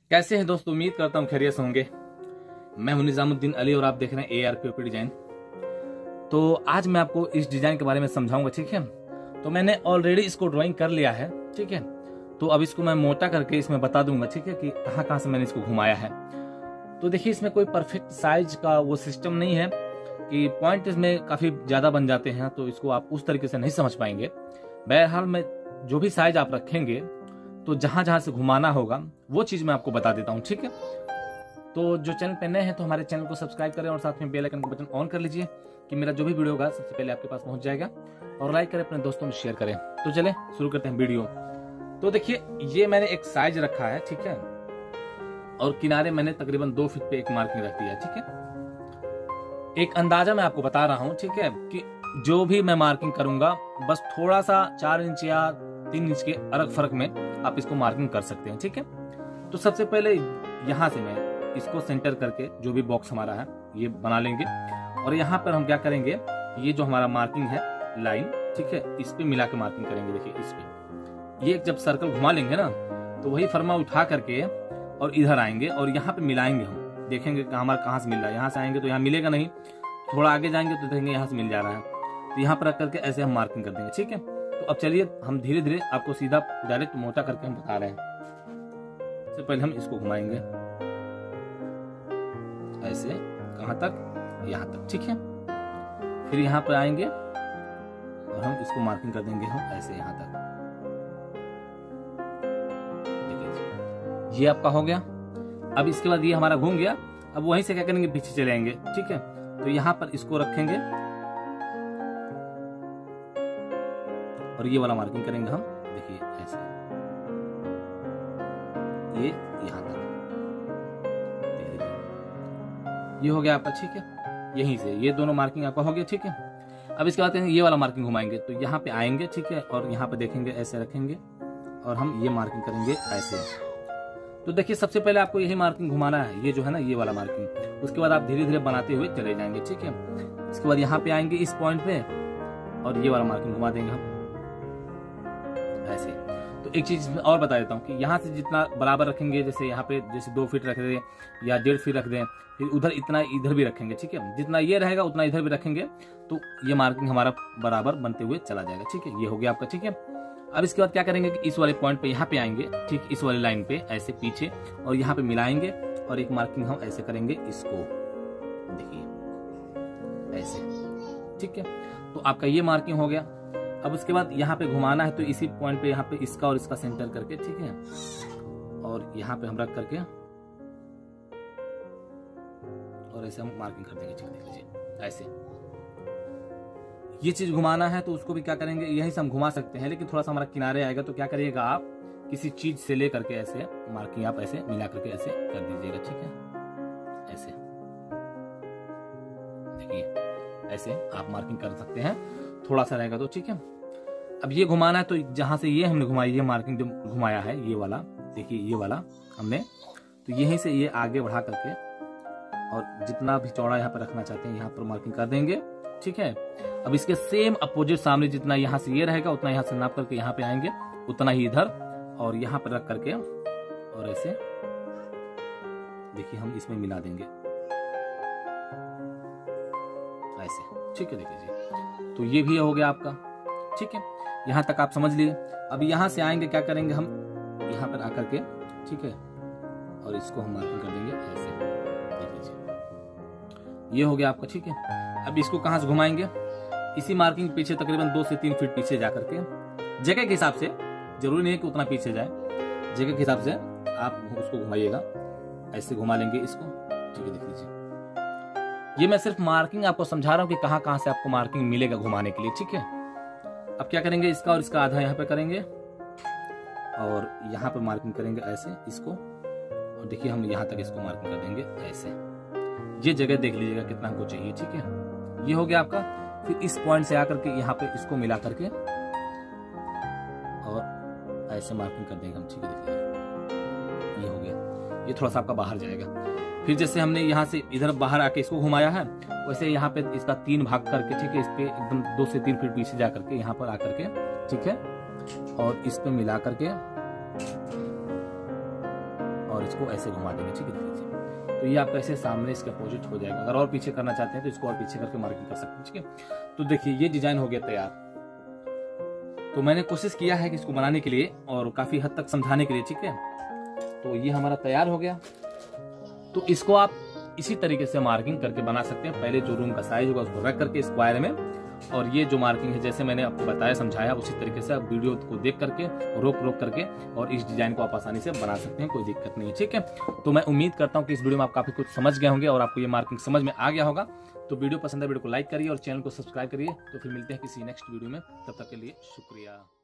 कैसे हैं दोस्तों, उम्मीद करता हूँ खैरियत से होंगे। मैं हूं निजामुद्दीन अली और आप देख रहे हैं ARPOP डिजाइन। तो आज मैं आपको इस डिजाइन के बारे में समझाऊंगा, ठीक है। तो मैंने ऑलरेडी इसको ड्राइंग कर लिया है, ठीक है। तो अब इसको मैं मोटा करके इसमें बता दूंगा, ठीक है, कि कहाँ कहाँ से मैंने इसको घुमाया है। तो देखिए, इसमें कोई परफेक्ट साइज का वो सिस्टम नहीं है कि पॉइंट इसमें काफी ज्यादा बन जाते हैं, तो इसको आप उस तरीके से नहीं समझ पाएंगे। बहरहाल मैं जो भी साइज आप रखेंगे तो जहां जहां से घुमाना होगा वो चीज मैं आपको बता देता हूं, ठीक है। तो जो चैनल पे नए हैं तो हमारे चैनल को सब्सक्राइब करें और साथ में बेल आइकन का बटन ऑन कर लीजिए कि मेरा जो भी वीडियो होगा सबसे पहले आपके पास पहुंच जाएगा। और लाइक करें, अपने दोस्तों में शेयर करें। तो चले शुरू करते हैं वीडियो। तो देखिए, ये मैंने एक साइज रखा है, ठीक है, और किनारे मैंने तकरीबन 2 फीट पे एक मार्किंग रख दिया है, ठीक है। एक अंदाजा मैं आपको बता रहा हूं, ठीक है, कि जो भी मैं मार्किंग करूंगा बस थोड़ा सा 4 इंच या 3 इंच के अलग फर्क में आप इसको मार्किंग कर सकते हैं, ठीक है। तो सबसे पहले यहां से मैं इसको सेंटर करके जो भी बॉक्स हमारा है ये बना लेंगे। और यहाँ पर हम क्या करेंगे, ये जो हमारा मार्किंग है लाइन, ठीक है, इस पे मिला के मार्किंग करेंगे। देखिए, इस पे ये जब सर्कल घुमा लेंगे ना तो वही फर्मा उठा करके और इधर आएंगे और यहाँ पे मिलाएंगे। हम देखेंगे हमारा कहाँ से मिल रहा है। यहाँ से आएंगे तो यहाँ मिलेगा नहीं, थोड़ा आगे जाएंगे तो देखेंगे यहाँ से मिल जा रहा है। तो यहाँ पर रख करके ऐसे हम मार्किंग कर देंगे, ठीक है। तो अब चलिए हम धीरे धीरे आपको सीधा डायरेक्ट मोटा करके हम बता रहे हैं। सबसे पहले हम इसको घुमाएंगे ऐसे, कहां तक, यहां तक, ठीक है। फिर यहां पर आएंगे और हम इसको मार्किंग कर देंगे हम ऐसे यहां तक। ये आपका हो गया। अब इसके बाद ये हमारा घूम गया। अब वहीं से क्या करेंगे, पीछे चले आएंगे, ठीक है। तो यहां पर इसको रखेंगे और ये वाला मार्किंग करेंगे हम। देखिए ऐसे, ये यहां तक, ये हो गया आपका, ठीक है। यहीं से ये दोनों मार्किंग आपका हो गया, ठीक है। अब इसके बाद ये वाला मार्किंग घुमाएंगे तो यहाँ पे आएंगे, ठीक है, और यहाँ पे देखेंगे ऐसे रखेंगे और हम ये मार्किंग करेंगे ऐसे। तो देखिए, सबसे पहले आपको यही मार्किंग घुमाना है, ये जो है ना, ये वाला मार्किंग। उसके बाद आप धीरे धीरे बनाते हुए चले जाएंगे, ठीक है। इसके बाद यहाँ पे आएंगे इस पॉइंट पे और ये वाला मार्किंग घुमा देंगे हम ऐसे। तो एक चीज और बता देता हूँ कि यहाँ से जितना बराबर रखेंगे, जैसे यहाँ पे जैसे 2 फीट रख दें या 1.5 फीट रख दें, फिर उधर इतना इधर भी रखेंगे, ठीक है। जितना ये रहेगा उतना इधर भी रखेंगे तो ये मार्किंग हमारा बराबर बनते हुए चला जाएगा, ठीक है। ये हो गया आपका, ठीक है। अब इसके बाद क्या करेंगे कि इस वाले पॉइंट पे यहाँ पे आएंगे, ठीक, इस वाली लाइन पे ऐसे पीछे, और यहाँ पे मिलाएंगे और एक मार्किंग हम ऐसे करेंगे इसको, देखिए ऐसे, ठीक है। तो आपका ये मार्किंग हो गया। अब उसके बाद यहाँ पे घुमाना है तो इसी पॉइंट पे यहाँ पे इसका और इसका सेंटर करके, ठीक है, और यहाँ पे हम रख करके और ऐसे हम मार्किंग कर देंगे, ठीक, देख लीजिए ऐसे। ये चीज घुमाना है तो उसको भी क्या करेंगे, यही से हम घुमा सकते हैं, लेकिन थोड़ा सा हमारा किनारे आएगा तो क्या करिएगा, आप किसी चीज से ले करके ऐसे मार्किंग आप ऐसे मिला करके ऐसे कर दीजिएगा, ठीक है। ऐसे देखिए, ऐसे आप मार्किंग कर सकते हैं, थोड़ा सा रहेगा तो, ठीक है। अब ये घुमाना है तो जहां से ये हमने घुमाई, ये मार्किंग जो घुमाया है ये वाला, देखिए ये वाला हमने, तो यहीं से ये आगे बढ़ा करके और जितना भी चौड़ा यहाँ पर रखना चाहते हैं यहाँ पर मार्किंग कर देंगे, ठीक है। अब इसके सेम अपोजिट सामने जितना यहाँ से ये रहेगा उतना यहाँ से नाप करके यहाँ पे आएंगे, उतना ही इधर और यहाँ पर रख करके और ऐसे देखिए हम इसमें मिला देंगे ऐसे, ठीक है। देखिए जी, तो ये भी हो गया आपका, ठीक है। यहाँ तक आप समझ लिए। अब यहाँ से आएंगे, क्या करेंगे हम यहाँ पर आकर के, ठीक है, और इसको हम मार्किंग कर देंगे ऐसे, देख लीजिए, ये हो गया आपका, ठीक है। अब इसको कहाँ से घुमाएंगे, इसी मार्किंग पीछे तकरीबन 2 से 3 फीट पीछे जा करके, जगह के हिसाब से, जरूरी नहीं है कि उतना पीछे जाए, जगह के हिसाब से आप उसको घुमाइएगा, ऐसे घुमा लेंगे इसको, ठीक है। देख लीजिए, ये मैं सिर्फ मार्किंग आपको समझा रहा हूँ कि कहाँ कहाँ से आपको मार्किंग मिलेगा घुमाने के लिए, ठीक है। अब क्या करेंगे, इसका और इसका आधा यहाँ पे करेंगे और यहाँ पे मार्किंग करेंगे ऐसे इसको, और देखिए हम यहाँ तक इसको मार्किंग कर देंगे ऐसे। ये जगह देख लीजिएगा कितना हमको चाहिए, ठीक है। ये हो गया आपका। फिर इस पॉइंट से आकर के यहाँ पे इसको मिला करके और ऐसे मार्किंग कर देंगे हम, ठीक है। देखिए ये हो गया, ये थोड़ा सा आपका बाहर जाएगा। फिर जैसे हमने यहाँ से इधर बाहर आके इसको घुमाया है, वैसे यहाँ पे इसका 3 भाग करके, ठीक है, इस पे एकदम 2 से 3 फीट पीछे जा करके यहाँ पर आकर के, ठीक है, और इस पे मिला करके और इसको ऐसे घुमा देंगे। ठीक है, देखिए, तो ये आपका ऐसे सामने इसके अपोजिट हो जाएगा। अगर और पीछे करना चाहते हैं तो इसको और पीछे करके मार्किंग कर सकते हैं। ठीक है, तो देखिए ये डिजाइन हो गया तैयार। तो मैंने कोशिश किया है कि इसको बनाने के लिए और काफी हद तक समझाने के लिए। ठीक है, तो ये हमारा तैयार हो गया। तो इसको आप इसी तरीके से मार्किंग करके बना सकते हैं। पहले जो रूम का साइज होगा उसको रख करके स्क्वायर में, और ये जो मार्किंग है जैसे मैंने आपको बताया समझाया उसी तरीके से आप वीडियो को देख करके रोक करके और इस डिजाइन को आप आसानी से बना सकते हैं, कोई दिक्कत नहीं है। ठीक है, तो मैं उम्मीद करता हूं कि इस वीडियो में आप काफी कुछ समझ गए होंगे और आपको ये मार्किंग समझ में आ गया होगा। तो वीडियो पसंद है वीडियो को लाइक करिए और चैनल को सब्सक्राइब करिए। तो फिर मिलते हैं किसी नेक्स्ट वीडियो में, तब तक के लिए शुक्रिया।